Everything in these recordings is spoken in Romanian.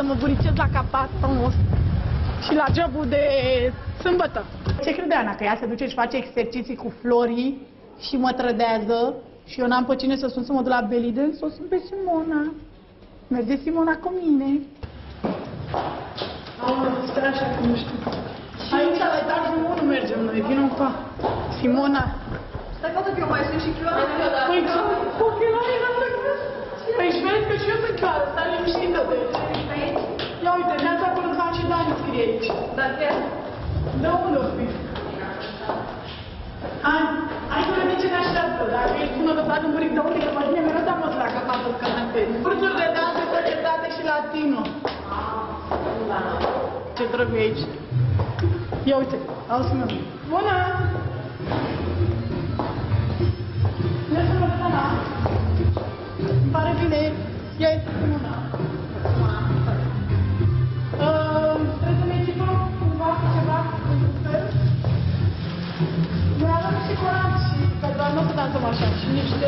să mă buricez la capac frumos și la jobul de sâmbătă. Ce crede Ana? Că ea se duce și face exerciții cu Florii și mă trădează și eu n-am pe cine să sun să mă duc la belly dance, o sun pe Simona. Merge Simona cu mine. Sper așa că nu știu. Aici la etajul 1 mergem noi, vină pa. Simona. Stai că eu mai sunt și chioară. Păi ce? Cu ochelarii n-am trecut. Păi și vezi că și eu sunt chioară, stai liniștită de aici. Ia uite, Neața Curânțan și Dani scrie aici. Da, chiar. De unde o fi? Hai să vedem ce ne așteaptă. Dacă ești bună că faci un buric de unde, că mă vine mereu de-am la capatul canapei. Cursuri de danse, societate și latino. Ce trebuie aici? Ia uite, auzi-mă. Bună! Vreau să mă dă Ana. Îmi pare bine. Ia este Simona. Trebuie să ne echipăm cumva cu ceva într-un fel. Noi avem și corat și pe doar nu o să dansăm așa. Și niște...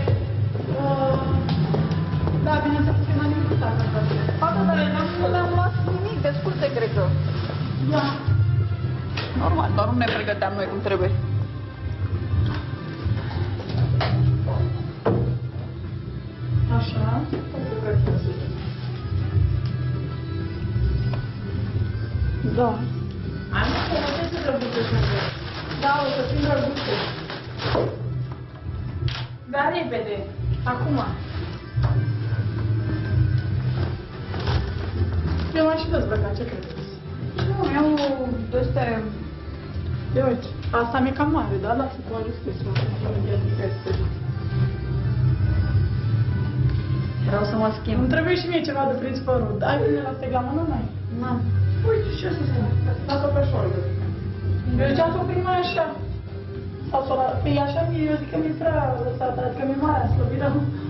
Da, bineînțeles că n-am nimic cu asta. Fata, dar nu le-am luat nimic de scurte, cred că. Ia. Normal, doar nu ne pregăteam noi cum trebuie. Așa. Da. Am să ce să drăguțe sunt. Da, o să fim drăguțe. Da, repede. Acum. Eu m-am și dezbrăcat, ce credeți? Nu, eu ăsta... Ia uite, asta mi-e cam mare, da? Lasă cu ajustez, mă. Vreau să mă schimb. Îmi trebuie și mie ceva de prins părul. Ai bine la stegla, mă, nu mai? Nu. Uite, ce să spun? Lasă-o pe șoldă. Eu ziceam să o prin mai așa. Sau să o la... Păi așa, eu zic că mi-e prea lăsată, adică mi-e mare, slăbită.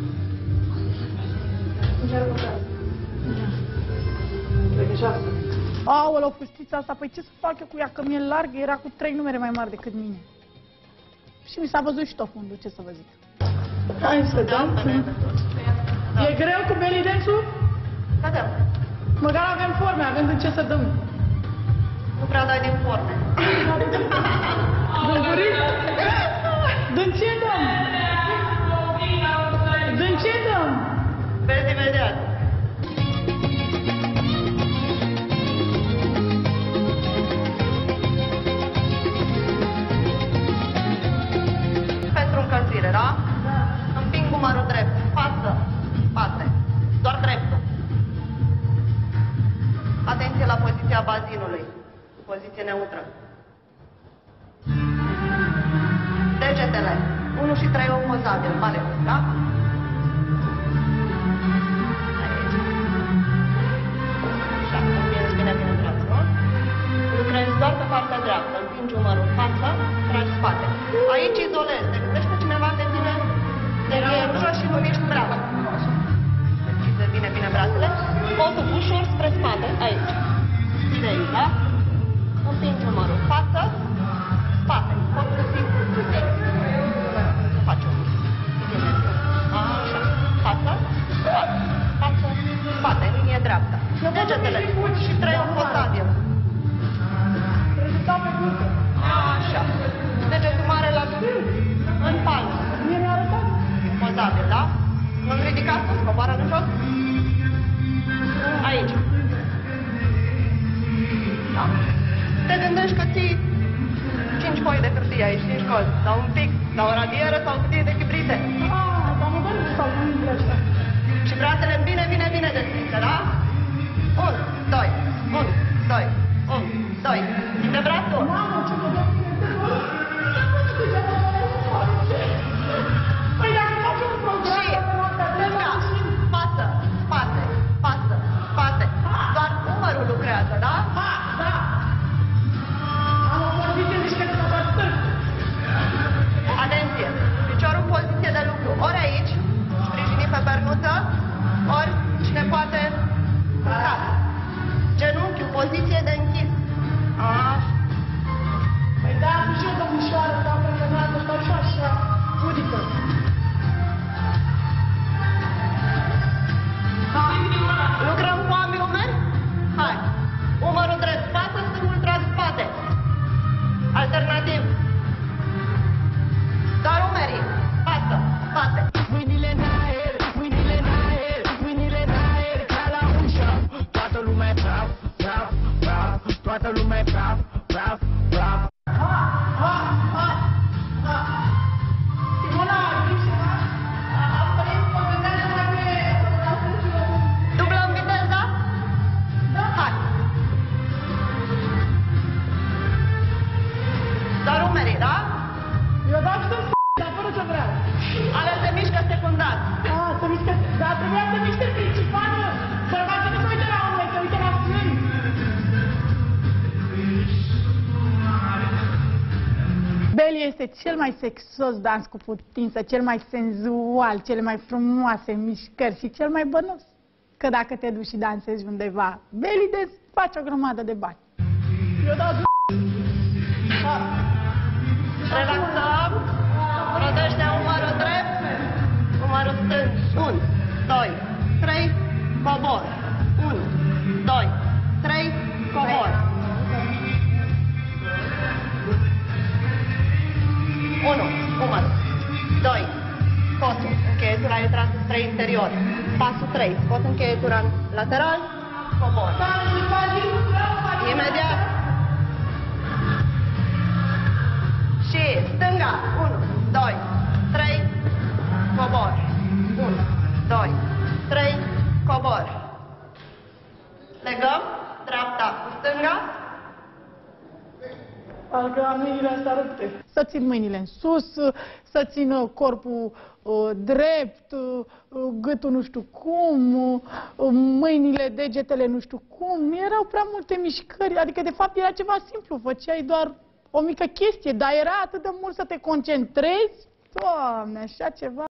Încearcă pe asta. Cred că și asta. Aoleu, fustița asta, păi ce să fac eu cu ea, că mi-e largă, era cu 3 numere mai mari decât mine. Și mi s-a văzut și tot fundul, ce să vă zic. Hai să dăm. E greu cu belly dance-ul? Da, da. Măcar avem forme, avem din ce să dăm. Nu prea dai din forme. Dânguriți? Din ce dăm? Din ce dăm? Vezi imediat. Pentru încălzire, da? Da. Împing umărul drept. Față. Spate. Doar dreptul. Atenție la poziția bazinului. Poziție neutră. Degetele. 1 și 3 opozabil. Vale, da? Aici. Așa, împingi bine brațul, nu? Lucrezi doar pe partea dreaptă. Împingi umărul în față, tragi spate. Aici izolezi. Te gândești că cineva te ține de jos și nu miști brațul. Deschide bine, bine brațele. Potul ușor spre spate. Aici. De aici, da? Împingi umărul. Față, spate. Potul simplu. Faci un așa. Față, spate. Față, spate. Linie dreaptă. Degetele. Și 3 opozabil. Rezultat pe burtă. Așa. Degetul mare la în palmă. Mie mi-a arătat. Pozabil, da? Nu-l ridicați, coboară în jos. Aici. Da? Te gândești că ții 5 foi de hârtie aici, 5 cozi, sau un pic, sau o radieră, sau o cutie de chibrite. Dar mă dă sau nu îmi ăștia. Și brațele bine, bine, bine deschise, da? 1, 2, 1, 2, 1, 2. De brațul. Mamă, ce mă dă Păi dacă facem un program, Și stânga, față, spate, față, spate. Doar umărul lucrează, da? Da. Am o poziție mișcă de la stâng. Atenție! Piciorul în poziție de lucru. Ori aici, sprijinit pe pernuță, ori cine poate în cap. Genunchiul, poziție de închis. Așa. timp. Doar umerii. Față, spate. Mâinile în aer, mâinile în aer, mâinile în aer, ca la un show. Toată lumea e praf, praf, praf, toată lumea e praf, praf, praf. Dublăm viteza? Hai. Doar umerii, da? Eu dau și să-mi dar fără ce vreau. Ale se mișcă secundar. Să mișcă, dar trebuia să miște principalul. Bărbații nu se uită la unul, se uită la stâng. Belly este cel mai sexos dans cu putință, cel mai senzual, cele mai frumoase mișcări și cel mai bănos. Că dacă te duci și dansezi undeva, Belly Dance face o grămadă de bani. Eu dau Relaxăm. Rotește umărul drept. Umărul stâng. 1, 2, 3, cobor. 1, 2, 3, cobor. 1, umăr. 2, scosul. Încheietura e trasă spre interior. Pasul 3, scot încheietura în lateral. Cobor. Imediat. Și stânga. 1, 2, 3, cobor. 1, 2, 3, cobor. Legăm dreapta cu stânga. Parcă am mâinile astea rupte. Să țin mâinile în sus, să țin corpul drept, gâtul nu știu cum, mâinile, degetele nu știu cum. Erau prea multe mișcări, adică de fapt era ceva simplu, făceai doar o mică chestie, dar era atât de mult să te concentrezi. Doamne, așa ceva.